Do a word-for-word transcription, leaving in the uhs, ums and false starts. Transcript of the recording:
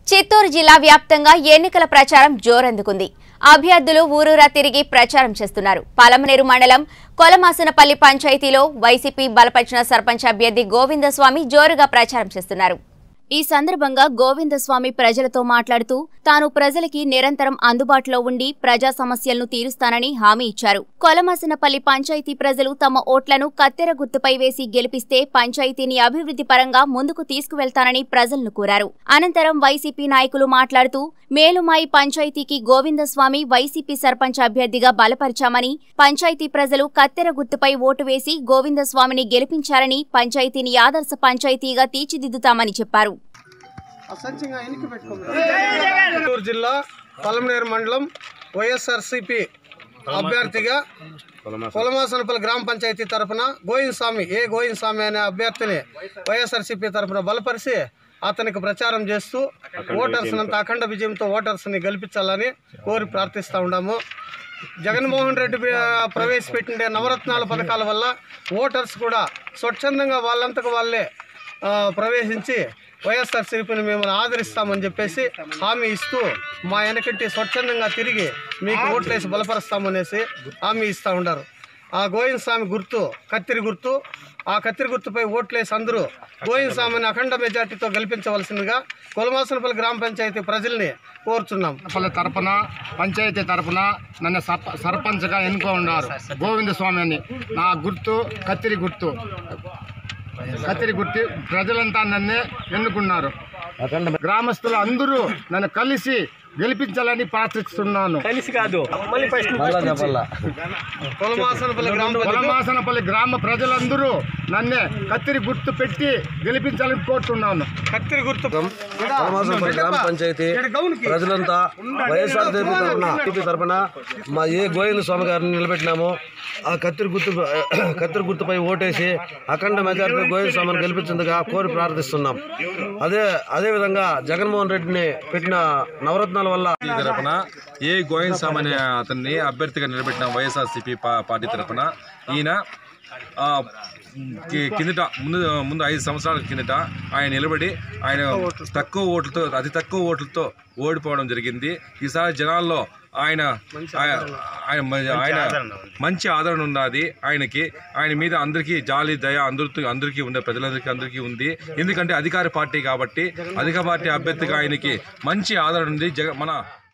చిత్తూరు జిల్లా వ్యాప్తంగా ఎన్నికల ప్రచారం జోరందుకుంది. అభ్యర్థులు ఊరూరా తిరిగి ప్రచారం చేస్తున్నారు. పలమనేరు మండలం కొలమాసనపల్లి పంచాయతీలో వైసీపీ బలపరిచిన సర్పంచ్ అభ్యర్థి గోవిందస్వామి జోరుగా ప్రచారం చేస్తున్నారు. ఈ సందర్భంగా గోవిందస్వామి ప్రజలతో మాట్లాడుతూ తాను ప్రజలకి నిరంతరం అందుబాటులో ఉండి ప్రజా సమస్యలను తీరుస్తానని హామీ ఇచ్చారు. కొలమాసనపల్లి పంచాయతీ ప్రజలు తమ ఓట్లను కత్తెర గుర్తుపై వేసి గెలిపిస్తే పంచాయతీని అభివృద్ధి పరంగా ముందుకు తీసుకువెళ్తానని ప్రజలను కోరారు. అనంతరం వైసీపీ నాయకులు మాట్లాడుతూ మేలుమాయి పంచాయతీకి గోవిందస్వామి వైసీపీ సర్పంచ్ అభ్యర్థిగా బలపరిచామని, పంచాయతీ ప్రజలు కత్తెర గుర్తుపై ఓటు వేసి గోవిందస్వామిని గెలిపించారని, పంచాయతీని ఆదర్శ పంచాయతీగా తీర్చిదిద్దుతామని చెప్పారు. చిత్తూరు జిల్లా పలమనేరు మండలం వైఎస్ఆర్సీపీ అభ్యర్థిగా కొలమాసనపల్లి గ్రామ పంచాయతీ తరఫున గోవిందస్వామి ఏ గోవిందస్వామి అనే అభ్యర్థిని వైఎస్ఆర్సీపీ తరఫున బలపరిచి అతనికి ప్రచారం చేస్తూ ఓటర్స్ అంతా అఖండ విజయంతో ఓటర్స్ని గెలిపించాలని కోరి ప్రార్థిస్తూ ఉన్నాము. జగన్మోహన్ రెడ్డి ప్రవేశపెట్టిన నవరత్నాల పథకాల వల్ల ఓటర్స్ కూడా స్వచ్ఛందంగా వాళ్ళంతకు వాళ్ళే ప్రవేశించి వైఎస్ఆర్సీపీని మేము ఆదరిస్తామని చెప్పేసి హామీ ఇస్తూ మా వెనకంటి స్వచ్ఛందంగా తిరిగి మీకు ఓట్లేసి బలపరుస్తామనేసి హామీ ఇస్తూ ఉన్నారు. ఆ గోవిందస్వామి గుర్తు కత్తిరి గుర్తు, ఆ కత్తిరి గుర్తుపై ఓట్లేసి అందరూ గోవిందస్వామిని అఖండ మెజార్టీతో గెలిపించవలసిందిగా కొలమాసనపల్లి గ్రామ పంచాయతీ ప్రజల్ని కోరుచున్నాం. పల్లె తరపున పంచాయతీ తరపున నన్ను సర్పంచ్గా ఎన్నుకో ఉన్నారు గోవిందస్వామి అని. నా గుర్తు కత్తిరి గుర్తు కత్తిరి గుర్తి ప్రజలంతా నన్నే ఎన్నుకున్నారు. గ్రామస్తులు అందరూ నన్ను కలిసి గెలిపించాలని ప్రార్థిస్తున్నాను. కలిసి కాదు కొలమాసనపల్లి గ్రామ ప్రజలందరూ నన్నే కత్తిరి గుర్తు పెట్టి గెలిపించాలని కోరుతున్నాను. కత్తిరి గుర్తు కొలమాసనపల్లి గ్రామ పంచాయతీ ప్రజలంతా వైఎస్ఆర్ తరఫున తరఫున మా ఏ గోవిందస్వామి గారిని నిలబెట్టినామో ఆ కత్తిరి గుర్తు కత్తిరి గుర్తుపై ఓటేసి అఖండ మెజార్టీ గోవిందస్వామిని గెలిపించేందుగా కోరి ప్రార్థిస్తున్నాం. అదే అదేవిధంగా జగన్మోహన్ రెడ్డిని పెట్టిన నవరత్నాల వల్ల తరఫున ఏ గోవిందస్వామి అనే అతన్ని అభ్యర్థిగా నిలబెట్టిన వైఎస్ఆర్సీపీ పార్టీ తరఫున ఈయన కిందట ముందు ముందు ఐదు సంవత్సరాల కిందట ఆయన నిలబడి ఆయన తక్కువ ఓట్లతో అతి తక్కువ ఓట్లతో ఓడిపోవడం జరిగింది. ఈసారి జనాల్లో ఆయన ఆయన ఆయన మంచి ఆదరణ ఉన్నది. ఆయనకి ఆయన మీద అందరికీ జాలి దయ అందరితో అందరికీ ఉండే ప్రజలందరికీ అందరికీ ఉంది. ఎందుకంటే అధికార పార్టీ కాబట్టి అధికార పార్టీ అభ్యర్థిగా ఆయనకి మంచి ఆదరణ ఉంది. జగ మన